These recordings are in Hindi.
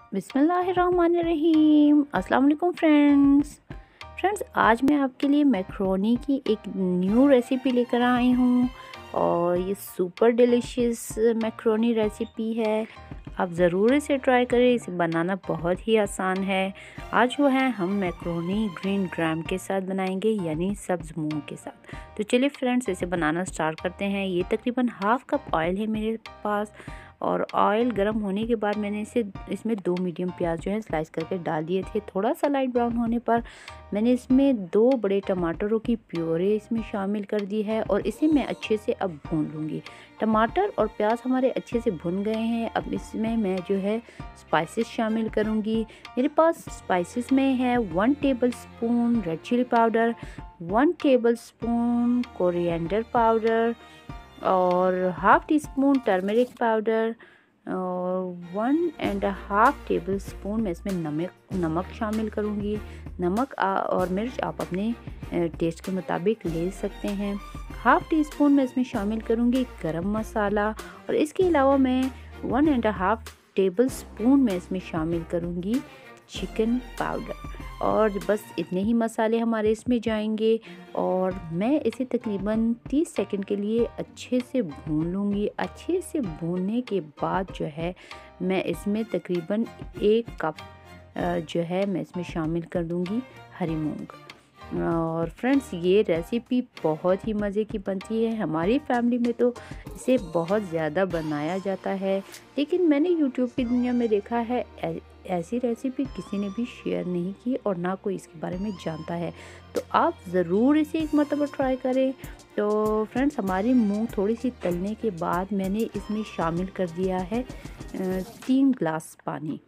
बिस्मिल्लाहिर्रहमानिर्रहीम। अस्सलाम वालेकुम फ्रेंड्स, आज मैं आपके लिए मैक्रोनी की एक न्यू रेसिपी लेकर आई हूँ और ये सुपर डिलीशियस मैक्रोनी रेसिपी है। आप ज़रूर इसे ट्राई करें। इसे बनाना बहुत ही आसान है। आज जो है हम मैक्रोनी ग्रीन ग्राम के साथ बनाएंगे, यानी सब्ज़ मूंग के साथ। तो चलिए फ्रेंड्स, इसे बनाना स्टार्ट करते हैं। ये तकरीबन हाफ़ कप ऑयल है मेरे पास और ऑयल गर्म होने के बाद मैंने इसमें 2 मीडियम प्याज जो है स्लाइस करके डाल दिए थे। थोड़ा सा लाइट ब्राउन होने पर मैंने इसमें 2 बड़े टमाटरों की प्योरे इसमें शामिल कर दी है और इसे मैं अच्छे से अब भून लूँगी। टमाटर और प्याज हमारे अच्छे से भुन गए हैं। अब इसमें मैं जो है स्पाइसेस शामिल करूँगी। मेरे पास स्पाइसेस में है 1 table spoon red chilli powder, 1 table spoon coriander powder और half tea spoon turmeric powder और 1.5 टेबल स्पून मैं इसमें नमक शामिल करूँगी। नमक और मिर्च आप अपने टेस्ट के मुताबिक ले सकते हैं। हाफ़ टी स्पून मैं इसमें शामिल करूँगी गरम मसाला और इसके अलावा मैं 1.5 टेबल स्पून मैं इसमें शामिल करूँगी चिकन पाउडर। और बस इतने ही मसाले हमारे इसमें जाएंगे और मैं इसे तकरीबन 30 सेकंड के लिए अच्छे से भून लूँगी। अच्छे से भूनने के बाद जो है मैं इसमें तकरीबन 1 कप जो है मैं इसमें शामिल कर दूँगी हरी मूंग। और फ्रेंड्स, ये रेसिपी बहुत ही मज़े की बनती है। हमारी फैमिली में तो इसे बहुत ज़्यादा बनाया जाता है, लेकिन मैंने यूट्यूब की दुनिया में देखा है ऐसी रेसिपी किसी ने भी शेयर नहीं की और ना कोई इसके बारे में जानता है। तो आप ज़रूर इसे एक मरतबा ट्राई करें। तो फ्रेंड्स, हमारी मूंग थोड़ी सी तलने के बाद मैंने इसमें शामिल कर दिया है 3 ग्लास पानी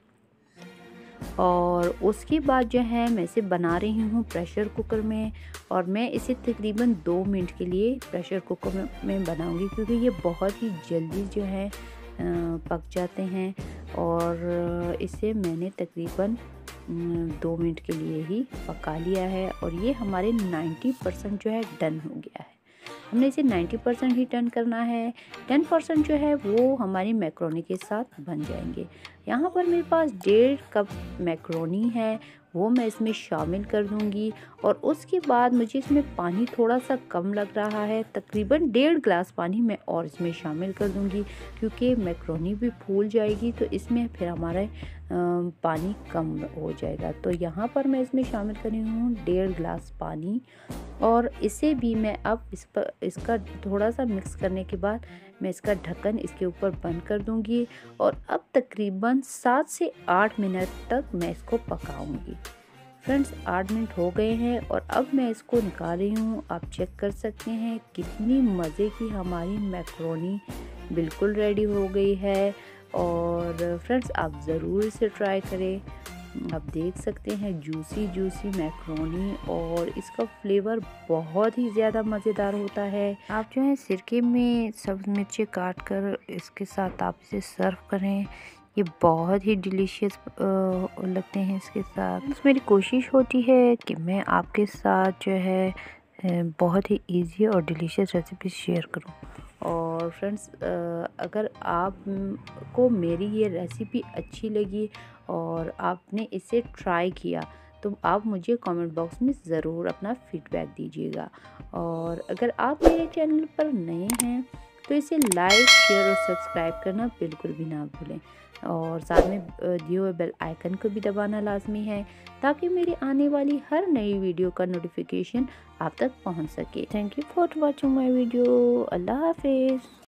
और उसके बाद जो है मैं इसे बना रही हूँ प्रेशर कुकर में और मैं इसे तकरीबन 2 मिनट के लिए प्रेशर कुकर में बनाऊँगी, क्योंकि ये बहुत ही जल्दी जो है पक जाते हैं। और इसे मैंने तकरीबन 2 मिनट के लिए ही पका लिया है और ये हमारे 90% जो है डन हो गया है। हमने इसे 90% ही टर्न करना है। 10% जो है वो हमारी मैक्रोनी के साथ बन जाएंगे। यहाँ पर मेरे पास 1.5 कप मैक्रोनी है, वो मैं इसमें शामिल कर दूँगी और उसके बाद मुझे इसमें पानी थोड़ा सा कम लग रहा है। तकरीबन 1.5 ग्लास पानी मैं और इसमें शामिल कर दूँगी, क्योंकि मैक्रोनी भी फूल जाएगी तो इसमें फिर हमारा पानी कम हो जाएगा। तो यहाँ पर मैं इसमें शामिल कर रही हूँ 1.5 ग्लास पानी और इसे भी मैं अब इसका थोड़ा सा मिक्स करने के बाद मैं इसका ढक्कन इसके ऊपर बंद कर दूंगी और अब तकरीबन 7 से 8 मिनट तक मैं इसको पकाऊंगी। फ्रेंड्स, 8 मिनट हो गए हैं और अब मैं इसको निकाल रही हूँ। आप चेक कर सकते हैं कितनी मज़े की हमारी मैक्रोनी बिल्कुल रेडी हो गई है। और फ्रेंड्स, आप ज़रूर इसे ट्राई करें। आप देख सकते हैं जूसी मैक्रोनी और इसका फ्लेवर बहुत ही ज़्यादा मज़ेदार होता है। आप जो है सिरके में सब्ज़ मिर्ची काट कर इसके साथ आप इसे सर्व करें, ये बहुत ही डिलीशियस लगते हैं इसके साथ। मेरी कोशिश होती है कि मैं आपके साथ जो है बहुत ही इजी और डिलीशियस रेसिपी शेयर करूं। और फ्रेंड्स, अगर आपको मेरी ये रेसिपी अच्छी लगी और आपने इसे ट्राई किया तो आप मुझे कमेंट बॉक्स में ज़रूर अपना फीडबैक दीजिएगा। और अगर आप मेरे चैनल पर नए हैं तो इसे लाइक, शेयर और सब्सक्राइब करना बिल्कुल भी ना भूलें और साथ में दिए हुए बेल आइकन को भी दबाना लाजमी है, ताकि मेरी आने वाली हर नई वीडियो का नोटिफिकेशन आप तक पहुंच सके। Thank you for watching my video. अल्लाह हाफिज़।